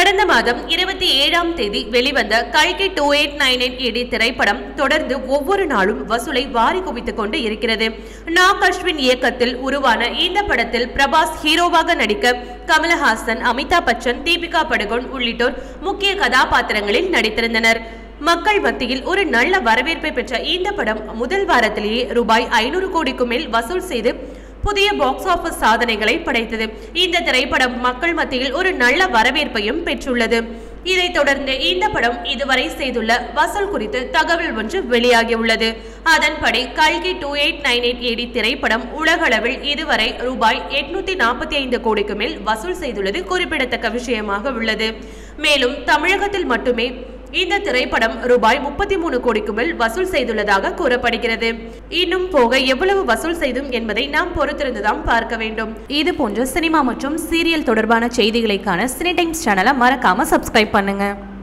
கடந்த மாதம் 27ஆம் தேதி வெளிவந்த கல்கி 2898 AD திரைப்படம் தொடர்ந்து ஒவ்வொரு நாளும் வசூலை வாரி குவித்துக் கொண்டு இருக்கிறது. நாக் அஸ்வின் இயக்கத்தில் உருவான இந்த படத்தில் பிரபாஸ் ஹீரோவாக நடிக்க கமலஹாசன், அமிதாப் பச்சன், தீபிகா படுகோன் உள்ளிட்டோர் முக்கிய கதாபாத்திரங்களில் நடித்திருந்தனர். மக்கள் மத்தியில் ஒரு நல்ல வரவேற்பை பெற்ற இந்த படம் முதல் வாரத்திலேயே ரூபாய் 500 கோடிக்கு மேல் வசூல் செய்து புதிய பாக்ஸ் ஆபீஸ் சாதனைகளை படைத்தது. இந்த திரைப்படம் மக்கள் மத்தியில் ஒரு நல்ல வரவேற்பையும் பெற்றுள்ளது. இதைத் தொடர்ந்து இந்த படம் இதுவரை செய்துள்ள வசூல் குறித்து தகவல் ஒன்று வெளியாகியுள்ளது. அதன்படி கல்கி 2898 AD திரைப்படம் உலகளவில் இதுவரை ரூபாய் 845 கோடிக்கு மேல் வசூல் செய்துள்ளது குறிப்பிடத்தக்க விஷயமாக உள்ளது. மேலும் தமிழகத்தில் மட்டுமே இந்த திரைப்படம் ரூபாய் 33 கோடிக்கு மேல் வசூல் செய்துள்ளதாக கூறப்படுகிறது. இன்னும் போக எவ்வளவு வசூல் செய்தும் என்பதை நாம் பொறுத்திருந்துதான் பார்க்க வேண்டும். இது போன்ற சினிமா மற்றும் சீரியல் தொடர்பான செய்திகளை காண சினி டைம்ஸ் சேனலை மறக்காம சப்ஸ்கிரைப் பண்ணுங்க.